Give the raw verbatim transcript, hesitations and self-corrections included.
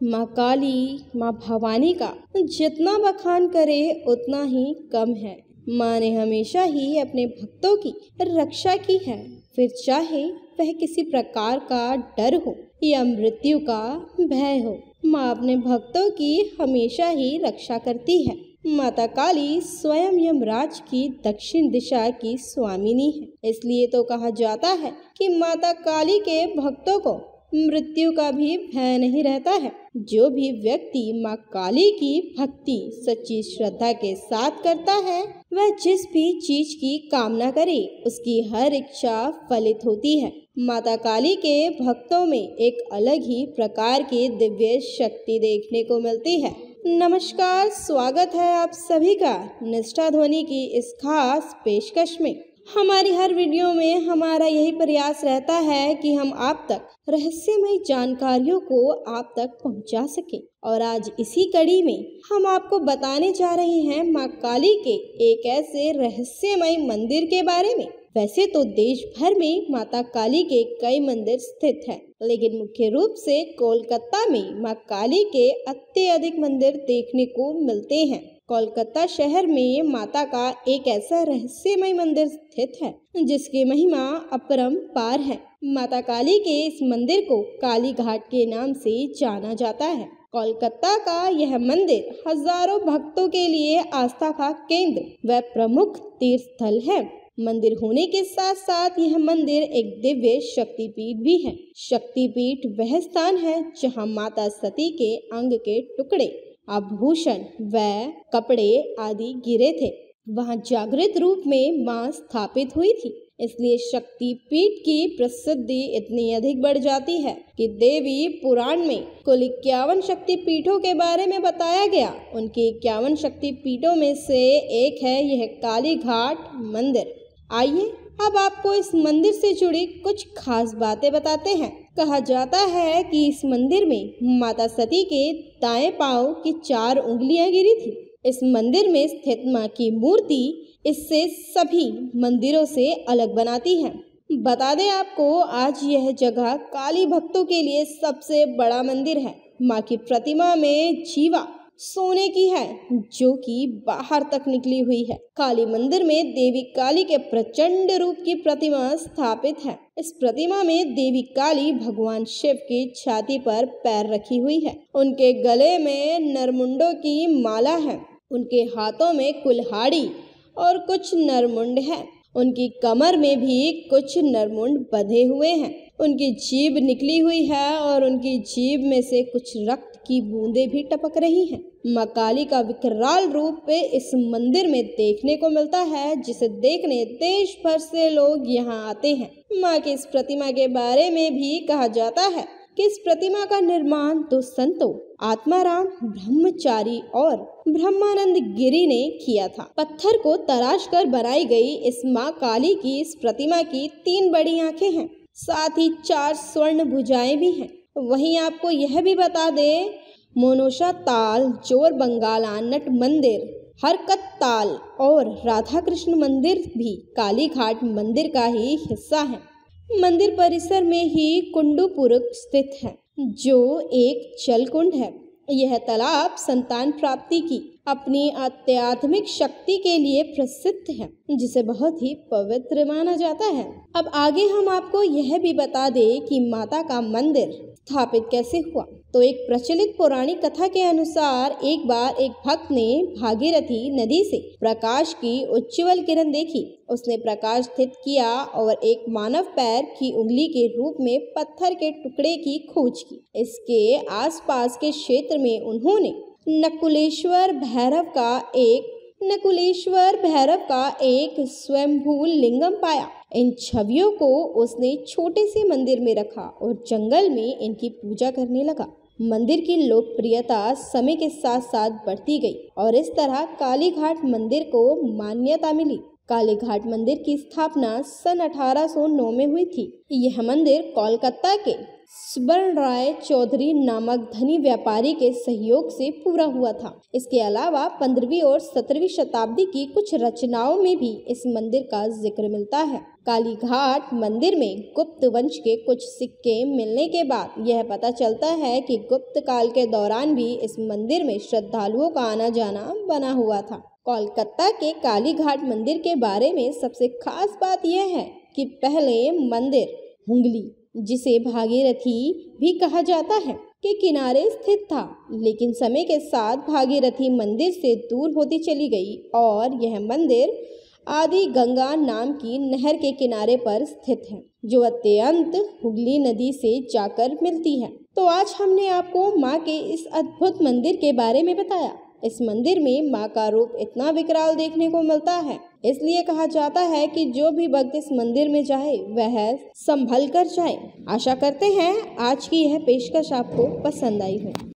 माँ काली, माँ भवानी का जितना बखान करे उतना ही कम है। माँ ने हमेशा ही अपने भक्तों की रक्षा की है, फिर चाहे वह किसी प्रकार का डर हो या मृत्यु का भय हो। माँ अपने भक्तों की हमेशा ही रक्षा करती है। माता काली स्वयं यमराज की दक्षिण दिशा की स्वामिनी है। इसलिए तो कहा जाता है कि माता काली के भक्तों को मृत्यु का भी भय नहीं रहता है। जो भी व्यक्ति माँ काली की भक्ति सच्ची श्रद्धा के साथ करता है, वह जिस भी चीज की कामना करे उसकी हर इच्छा फलित होती है। माता काली के भक्तों में एक अलग ही प्रकार की दिव्य शक्ति देखने को मिलती है। नमस्कार, स्वागत है आप सभी का निष्ठा ध्वनि की इस खास पेशकश में। हमारी हर वीडियो में हमारा यही प्रयास रहता है कि हम आप तक रहस्यमय जानकारियों को आप तक पहुंचा सकें, और आज इसी कड़ी में हम आपको बताने जा रहे हैं माँ काली के एक ऐसे रहस्यमय मंदिर के बारे में। वैसे तो देश भर में माता काली के कई मंदिर स्थित हैं, लेकिन मुख्य रूप से कोलकाता में माँ काली के अत्यधिक मंदिर देखने को मिलते हैं। कोलकाता शहर में माता का एक ऐसा रहस्यमय मंदिर स्थित है जिसकी महिमा अपरंपार है। माता काली के इस मंदिर को काली घाट के नाम से जाना जाता है। कोलकाता का यह मंदिर हजारों भक्तों के लिए आस्था का केंद्र व प्रमुख तीर्थ स्थल है। मंदिर होने के साथ साथ यह मंदिर एक दिव्य शक्तिपीठ भी है। शक्तिपीठ वह स्थान है जहां माता सती के अंग के टुकड़े, आभूषण व कपड़े आदि गिरे थे। वहां जागृत रूप में मां स्थापित हुई थी। इसलिए शक्तिपीठ की प्रसिद्धि इतनी अधिक बढ़ जाती है कि देवी पुराण में कुल इक्यावन शक्तिपीठों के बारे में बताया गया। उनके इक्यावन शक्तिपीठों में से एक है यह काली घाट मंदिर। आइए अब आपको इस मंदिर से जुड़ी कुछ खास बातें बताते हैं। कहा जाता है कि इस मंदिर में माता सती के दाएं पांव की चार उंगलियां गिरी थी। इस मंदिर में स्थित मां की मूर्ति इससे सभी मंदिरों से अलग बनाती है। बता दें आपको, आज यह जगह काली भक्तों के लिए सबसे बड़ा मंदिर है। मां की प्रतिमा में जीवा सोने की है जो कि बाहर तक निकली हुई है। काली मंदिर में देवी काली के प्रचंड रूप की प्रतिमा स्थापित है। इस प्रतिमा में देवी काली भगवान शिव की छाती पर पैर रखी हुई है। उनके गले में नरमुंडों की माला है। उनके हाथों में कुल्हाड़ी और कुछ नरमुंड है। उनकी कमर में भी कुछ नरमुंड बंधे हुए हैं। उनकी जीभ निकली हुई है और उनकी जीभ में से कुछ रक्त की बूंदें भी टपक रही हैं। माँ काली का विकराल रूप इस मंदिर में देखने को मिलता है, जिसे देखने देश भर से लोग यहाँ आते हैं। माँ की इस प्रतिमा के बारे में भी कहा जाता है कि इस प्रतिमा का निर्माण दो संतों आत्माराम ब्रह्मचारी और ब्रह्मानंद गिरी ने किया था। पत्थर को तराश कर बनाई गई इस माँ काली की इस प्रतिमा की तीन बड़ी आंखें हैं, साथ ही चार स्वर्ण भुजाएं भी हैं। वहीं आपको यह भी बता दें, मोनोशा ताल, जोर बंगाला नट मंदिर, हरकत ताल और राधा कृष्ण मंदिर भी काली घाट मंदिर का ही हिस्सा है। मंदिर परिसर में ही कुंडूपुर स्थित है, जो एक जल कुंड है। यह तालाब संतान प्राप्ति की अपनी अत्याधुनिक शक्ति के लिए प्रसिद्ध है, जिसे बहुत ही पवित्र माना जाता है। अब आगे हम आपको यह भी बता दें कि माता का मंदिर स्थापित कैसे हुआ। तो एक प्रचलित पौराणिक कथा के अनुसार एक बार एक भक्त ने भागीरथी नदी से प्रकाश की उज्ज्वल किरण देखी। उसने प्रकाश स्थित किया और एक मानव पैर की उंगली के रूप में पत्थर के टुकड़े की खोज की। इसके आसपास के क्षेत्र में उन्होंने नकुलेश्वर भैरव का एक नकुलेश्वर भैरव का एक स्वयंभू लिंगम पाया। इन छवियों को उसने छोटे से मंदिर में रखा और जंगल में इनकी पूजा करने लगा। मंदिर की लोकप्रियता समय के साथ साथ बढ़ती गई और इस तरह काली घाट मंदिर को मान्यता मिली। काली घाट मंदिर की स्थापना सन अठारह सौ नौ में हुई थी। यह मंदिर कोलकाता के सुबर्ण राय चौधरी नामक धनी व्यापारी के सहयोग से पूरा हुआ था। इसके अलावा पंद्रहवीं और सत्रहवीं शताब्दी की कुछ रचनाओं में भी इस मंदिर का जिक्र मिलता है। कालीघाट मंदिर में गुप्त वंश के कुछ सिक्के मिलने के बाद यह पता चलता है कि गुप्त काल के दौरान भी इस मंदिर में श्रद्धालुओं का आना जाना बना हुआ था। कोलकाता के कालीघाट मंदिर के बारे में सबसे खास बात यह है कि पहले मंदिर हुगली, जिसे भागीरथी भी कहा जाता है, के किनारे स्थित था, लेकिन समय के साथ भागीरथी मंदिर से दूर होती चली गई और यह मंदिर आदि गंगा नाम की नहर के किनारे पर स्थित है, जो अत्यंत हुगली नदी से जाकर मिलती है। तो आज हमने आपको माँ के इस अद्भुत मंदिर के बारे में बताया। इस मंदिर में माँ का रूप इतना विकराल देखने को मिलता है, इसलिए कहा जाता है कि जो भी भक्त इस मंदिर में जाए वह संभल कर जाए। आशा करते हैं आज की यह पेशकश आपको पसंद आई हो।